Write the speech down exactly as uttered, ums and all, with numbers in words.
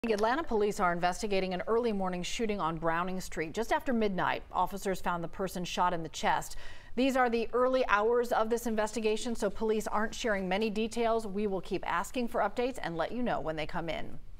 Atlanta police are investigating an early morning shooting on Browning Street. Just after midnight, officers found the person shot in the chest. These are the early hours of this investigation, so police aren't sharing many details. We will keep asking for updates and let you know when they come in.